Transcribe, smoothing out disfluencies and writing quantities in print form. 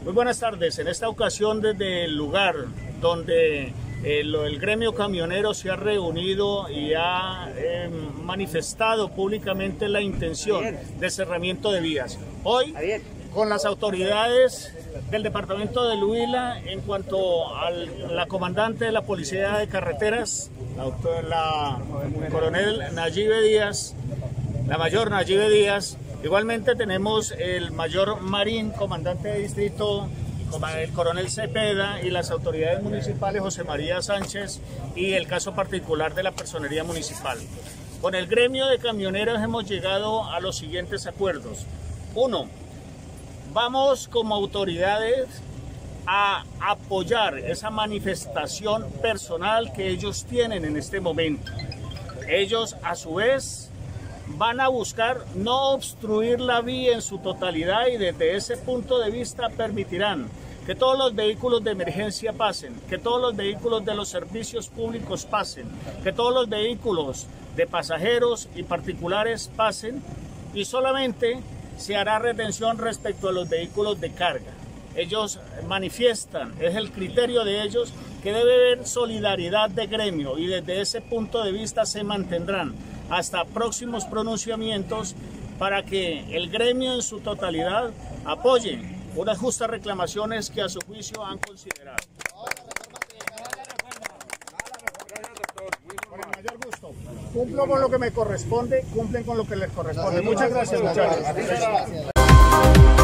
Muy buenas tardes. En esta ocasión, desde el lugar donde el gremio camionero se ha reunido y ha manifestado públicamente la intención de cerramiento de vías. Hoy, con las autoridades del departamento del Huila, en cuanto a la comandante de la Policía de Carreteras, la coronel Nayibe Díaz, la mayor Nayibe Díaz. Igualmente tenemos el mayor Marín, comandante de distrito, el coronel Cepeda y las autoridades municipales José María Sánchez y el caso particular de la personería municipal. Con el gremio de camioneros hemos llegado a los siguientes acuerdos. 1. Vamos como autoridades a apoyar esa manifestación personal que ellos tienen en este momento. Ellos a su vez van a buscar no obstruir la vía en su totalidad y desde ese punto de vista permitirán que todos los vehículos de emergencia pasen, que todos los vehículos de los servicios públicos pasen, que todos los vehículos de pasajeros y particulares pasen y solamente se hará retención respecto a los vehículos de carga. Ellos manifiestan, es el criterio de ellos, que debe haber solidaridad de gremio y desde ese punto de vista se mantendrán hasta próximos pronunciamientos para que el gremio en su totalidad apoye unas justas reclamaciones que a su juicio han considerado. Con el mayor gusto. Cumplo con lo que me corresponde, cumplen con lo que les corresponde. Muchas gracias, muchachos.